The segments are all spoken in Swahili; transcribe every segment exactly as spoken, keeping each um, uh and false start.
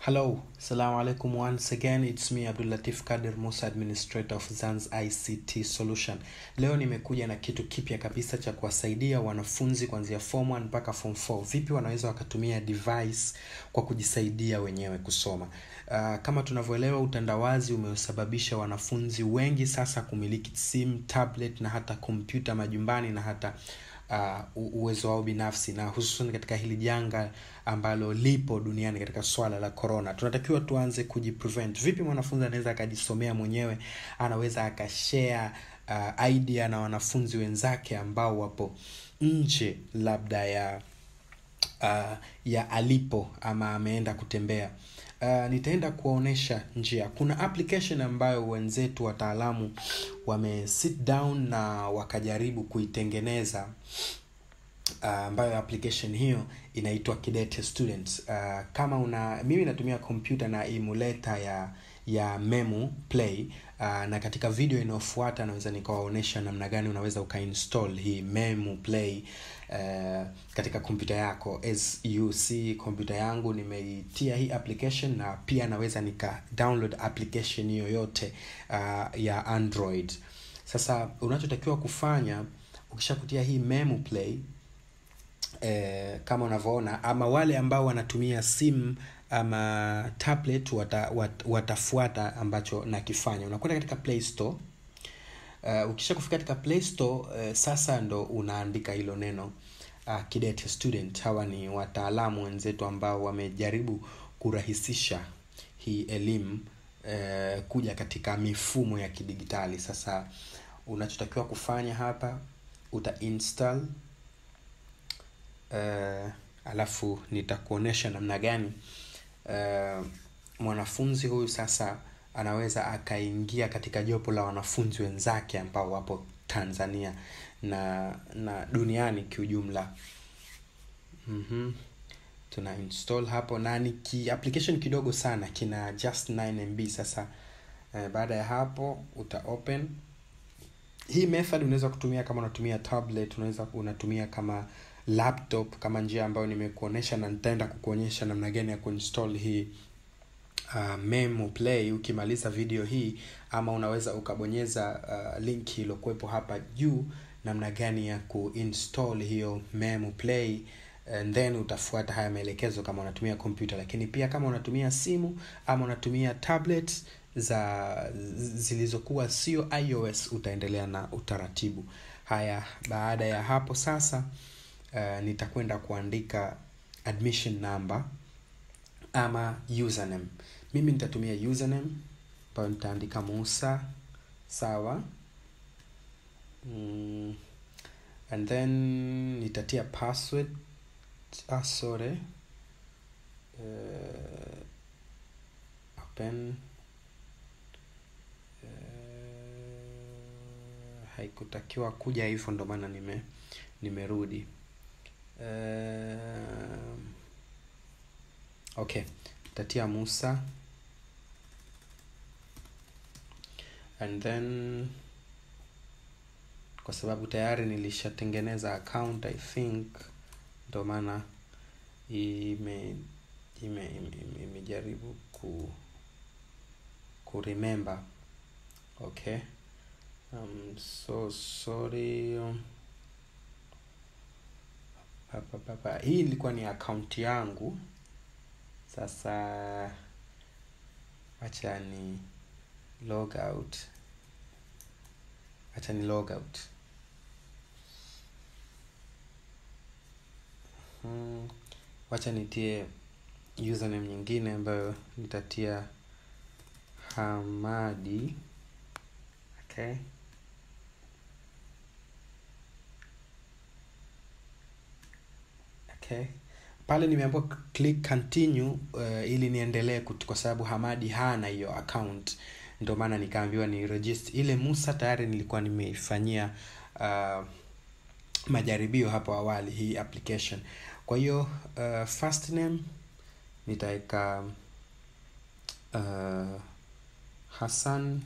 Hello, Assalamu alaikum once again. It's me Abdul Latif Kadir Musa, administrator of Zanz I C T Solution. Leo nimekuja na kitu kipya kabisa cha kuwasaidia wanafunzi kuanzia form one mpaka form four. Vipi wanaweza wakatumia device kwa kujisaidia wenyewe kusoma. Uh, kama tunavyoelewa, utandawazi umesababisha wanafunzi wengi sasa kumiliki simu, tablet na hata kompyuta majumbani na hata Uh, uwezo wao binafsi, na hususan katika hili janga ambalo lipo duniani katika swala la corona. Tunatakiwa tuanze kujiprevent. Vipi mwanafunzi anaweza akajisomea mwenyewe, anaweza akashare uh, idea na wanafunzi wenzake ambao wapo nje labda ya uh, ya alipo ama ameenda kutembea. Uh, nitaenda kuonesha njia. Kuna application ambayo wenzetu wataalamu wame sit down na wakajaribu kuitengeneza, uh, ambayo application hiyo inaitwa Kidete Students. Uh, kama una mimi natumia computer na emulator ya ya Memu Play, uh, na katika video inayofuata naweza nikawaonesha namna gani unaweza ukainstall hii Memu Play uh, katika kompyuta yako. As you see, kompyuta yangu nimeitia hii application, na pia naweza nika download application yoyote uh, ya Android. Sasa unachotakiwa kufanya ukishakutia hii Memu Play, eh, kama unavyoona, ama wale ambao wanatumia simu ama tablet wata, wat, watafuata ambacho nakifanya. Unakwenda katika Play Store. Uh, ukisha kufika katika Play Store, uh, sasa ndo unaandika hilo neno uh, Kidete Student. Hawa ni wataalamu wenzetu ambao wamejaribu kurahisisha hii elimu uh, kuja katika mifumo ya kidigitali. Sasa unachotakiwa kufanya hapa, uta install uh, alafu nitakuonesha namna gani uh, mwanafunzi huyu sasa anaweza akaingia katika jopo la wanafunzi wenzake ambao wapo Tanzania na na duniani kiujumla. Mhm. Tuna install hapo, na ni ki application kidogo sana, kina just nine M B. Sasa eh, baada ya hapo uta open. Hii method unaweza kutumia kama unatumia tablet, unaweza unatumia kama laptop, kama njia ambayo nimekuonesha, na nitaenda kukuonyesha namna gani ya kuinstall hii Uh, Memu Play ukimaliza video hii, ama unaweza ukabonyeza uh, link iliyokuepo hapa juu namna gani ya kuinstall hiyo Memu Play, and then utafuata haya maelekezo kama unatumia kompyuta. Lakini pia kama unatumia simu ama unatumia tablet za zilizokuwa sio iOS, utaendelea na utaratibu. Haya, baada ya hapo sasa uh, nitakwenda kuandika admission number ama username. Mimi nitatumia username, pa nitaandika Musa, sawa. Mm, and then nitatia password, ah sorry. Uh, open. Uh, haikutakiwa kuja hivyo, ndo maana nime nimerudi. Uh, okay, nitatia Musa. And then kwa sababu tayari nilishatengeneza account, I think ndo maana ime ime imejaribu ku ku remember. Okay, I'm so sorry. Papa papa, hii ilikuwa ni account yangu. Sasa acha ni log out. Acha ni log out. Hmm. Wacha nitie username nyingine ambayo nitatia Hamadi. Okay. Okay. Pale nimeambiwa click continue uh, ili niendelee, kwa sababu Hamadi hana hiyo account, ndio maana nikaambiwa ni register. Ile Musa tayari nilikuwa nimeifanyia uh, majaribio hapo awali hii application. Kwa hiyo uh, first name nitaweka uh, Hassan,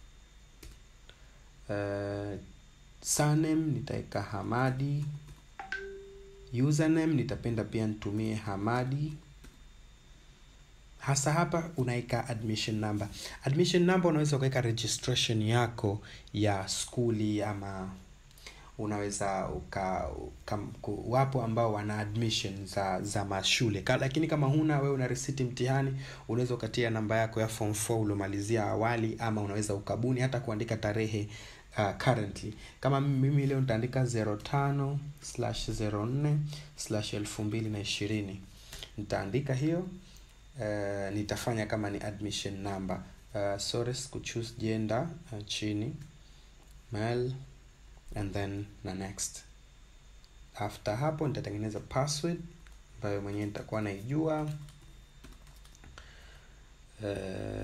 uh, surname nitaweka Hamadi, username nitapenda pia nitumie Hamadi, hasa hapa unaika admission number. Admission number unaweza ukaweka registration yako ya skuli, ama unaweza uka, uka wapo ambao wana admission za za mashule. Ka, lakini kama huna, wewe una receipt mtihani, unaweza ukatia namba yako ya form four ulomalizia awali, ama unaweza ukabuni hata kuandika tarehe uh, currently. Kama mimi leo nitaandika zero tano slash zero nne slash elfu mbili na ishirini. Nitaandika hiyo. Uh, nitafanya kama ni admission number. Uh, sorry, kuchoose gender uh, chini male, and then na next. After hapo nitatengeneza password ambayo mwenyewe nitakuwa naijua. Uh,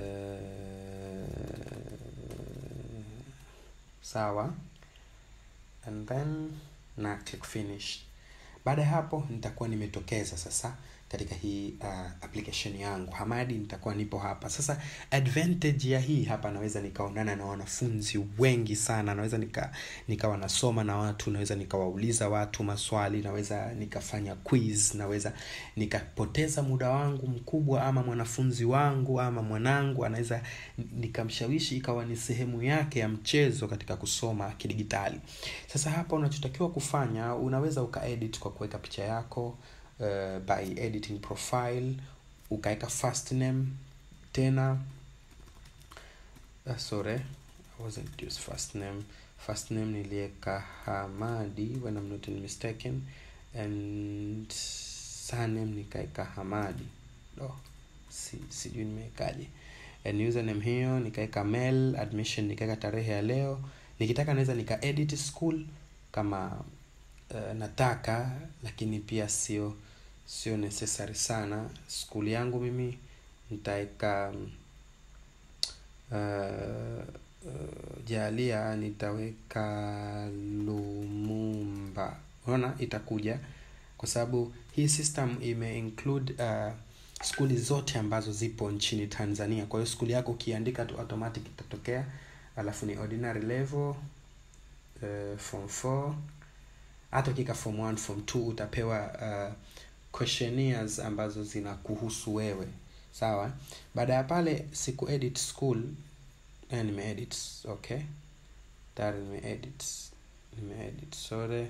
sawa, and then na click finish. Baada ya hapo nitakuwa nimetokeza sasa katika hii uh, application yangu. Hamadi nitakuwa nipo hapa. Sasa advantage ya hii hapa, naweza nikaonana na wanafunzi wengi sana. Naweza nika nikawa nasoma na watu, naweza nikawauliza watu maswali, naweza nikafanya quiz, naweza nikapoteza muda wangu mkubwa, ama mwanafunzi wangu ama mwanangu anaweza nikamshawishi ikawa ni sehemu yake ya mchezo katika kusoma kidigitali. Sasa hapa unachotakiwa kufanya, unaweza ukaedit kwa kuweka picha yako. Uh, by editing profile, ukaweka first name tena. Uh, sorry, I wasn't use first name. First name niliweka Hamadi when I'm not mistaken, and surname nikaeka Hamadi. Oh, si sijui nimewekaje. And username hiyo nikaeka mail, admission nikaeka tarehe ya leo. Nikitaka naweza nika edit school kama uh, nataka, lakini pia sio sio necessary sana. School yangu mimi nitaweka uh, uh, jalia nitaweka Lumumba. Unaona itakuja kwa sababu hii system ime include uh, skuli zote ambazo zipo nchini Tanzania. Kwa hiyo skuli yako ukiandika tu automatic itatokea. Alafu ni ordinary level, uh, form four. Hata ukika form one, form two utapewa uh, questionnaires ambazo zinakuhusu wewe. Sawa? Baada ya pale siku edit school, eh, nime edit, okay. Tayari nime edit. Nime edit, sorry.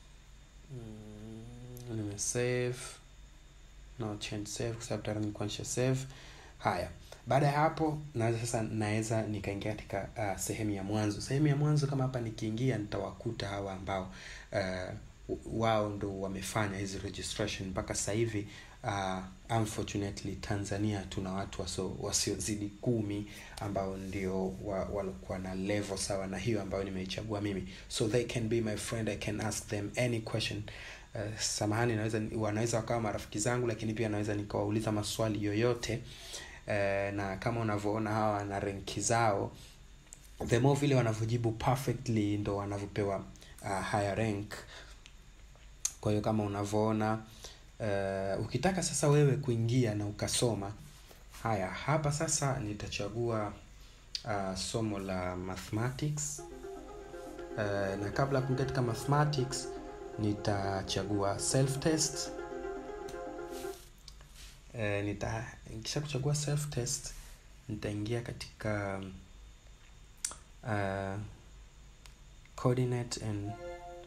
Mm, nime save. No change save kwa sababu tayari nilikuwa nisha save. Haya. Baada ya hapo naweza sasa naweza nikaingia katika uh, sehemu ya mwanzo. Sehemu ya mwanzo kama hapa nikiingia nitawakuta hawa ambao uh, wao ndo wamefanya hizi registration mpaka sasa hivi. Uh, unfortunately Tanzania tuna watu waso wasiozidi kumi ambao ndio walikuwa na level sawa na hiyo ambayo nimeichagua mimi. So they can be my friend, I can ask them any question. Uh, samahani, naweza wanaweza wakawa marafiki zangu, lakini pia naweza nikawauliza maswali yoyote. Uh, na kama unavyoona hawa na ranki zao, the more vile wanavyojibu perfectly ndo wanavyopewa uh, higher rank. Kwa hiyo kama unavyoona uh, ukitaka sasa wewe kuingia na ukasoma haya hapa, sasa nitachagua uh, somo la mathematics. Uh, na kabla kuingia katika mathematics nitachagua self test. Uh, nita kisha kuchagua self test nitaingia katika uh, coordinate and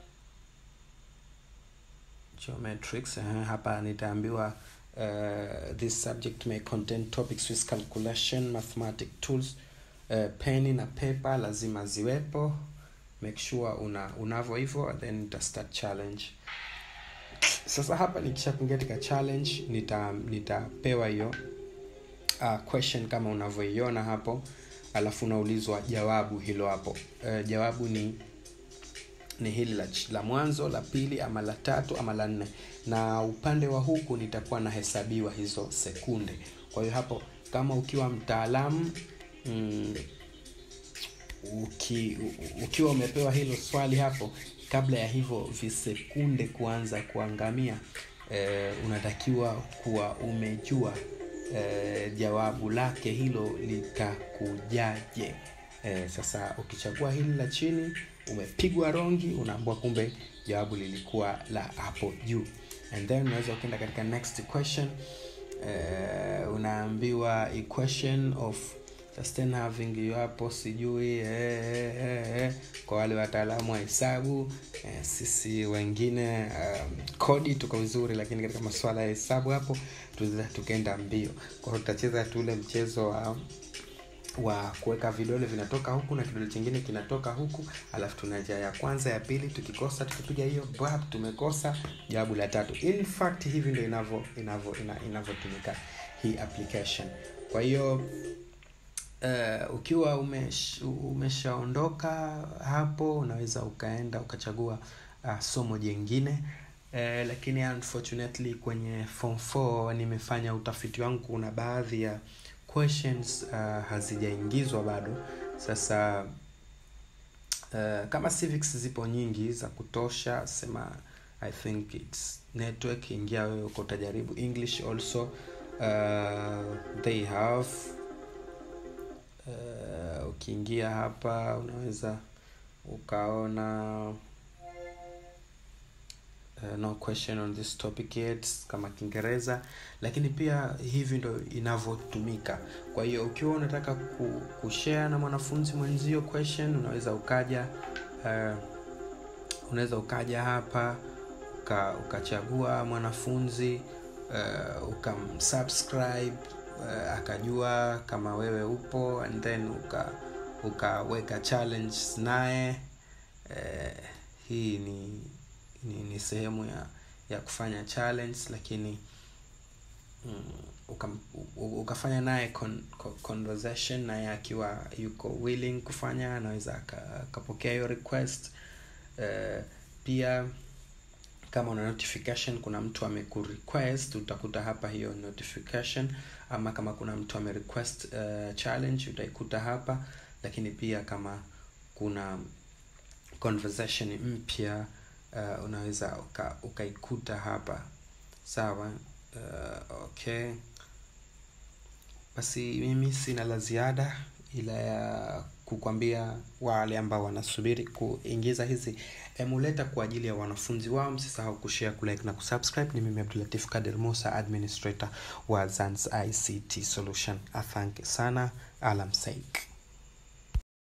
geometrics. Uh, hapa nitaambiwa uh, this subject may contain topics with calculation, mathematic tools. Uh, pen na paper lazima ziwepo. Make sure una unavyo hivyo, then nita start challenge. Sasa hapa nikisha kuingia katika challenge nita nitapewa hiyo uh, question kama unavyoiona hapo, alafu unaulizwa jawabu hilo hapo. Uh, jawabu ni ni hili la, la mwanzo, la pili, ama la tatu, ama la nne. Na upande wa huku nitakuwa na hesabiwa hizo sekunde. Kwa hiyo hapo kama ukiwa mtaalamu mm, uki, ukiwa umepewa hilo swali hapo, kabla ya hivyo visekunde kuanza kuangamia, e, unatakiwa kuwa umejua e, jawabu lake hilo litakujaje. E, sasa ukichagua hili la chini umepigwa rongi, unaambiwa kumbe jawabu lilikuwa la hapo juu. And then unaweza ukaenda katika next question. uh, unaambiwa equation of sustain having you hapo sijui eh, eh, eh, kwa wale wataalamu wa hesabu. eh, sisi wengine um, kodi tuko vizuri, lakini katika masuala ya hesabu hapo tukaenda mbio. Kwa hiyo tutacheza tu ule mchezo wa wa kuweka vidole vinatoka huku na kidole kingine kinatoka huku, alafu tunaja ya kwanza ya pili, tukikosa tukipiga hiyo bap tumekosa jawabu la tatu. In fact hivi ndio inavyo inavyo inavyotumika hii application. Kwa hiyo uh, ukiwa umesh, umeshaondoka hapo unaweza ukaenda ukachagua uh, somo jingine. uh, lakini unfortunately kwenye form four nimefanya utafiti wangu, kuna baadhi ya questions uh, hazijaingizwa bado. Sasa uh, kama civics zipo nyingi za kutosha, sema I think it's network, ingia wewe uko tajaribu. English also uh, they have uh, ukiingia hapa unaweza ukaona Uh, no question on this topic yet kama Kiingereza, lakini pia hivi ndo inavyotumika. Kwa hiyo ukiwa unataka ku, kushare na mwanafunzi mwenzio question, unaweza ukaja uh, unaweza ukaja hapa uka, ukachagua mwanafunzi uh, ukamsubscribe uh, akajua kama wewe upo, and then uka ukaweka challenge naye. Uh, hii ni Ni, ni sehemu ya ya kufanya challenge, lakini mm, uka, ukafanya naye con, con, conversation naye akiwa yuko willing kufanya, anaweza akapokea hiyo request. Uh, pia kama una notification, kuna mtu amekurequest, utakuta hapa hiyo notification, ama kama kuna mtu amerequest uh, challenge utaikuta hapa. Lakini pia kama kuna conversation mpya Uh, unaweza uka, ukaikuta hapa. Sawa. Uh, okay. Basi mimi sina la ziada ila ya kukwambia wale ambao wanasubiri kuingiza hizi emulator kwa ajili ya wanafunzi wao, msisahau kushare, kulike na kusubscribe. Ni mimi Abdulatif Kadir Musa, administrator wa Zanz I C T Solution. Asante sana. Alamsaik.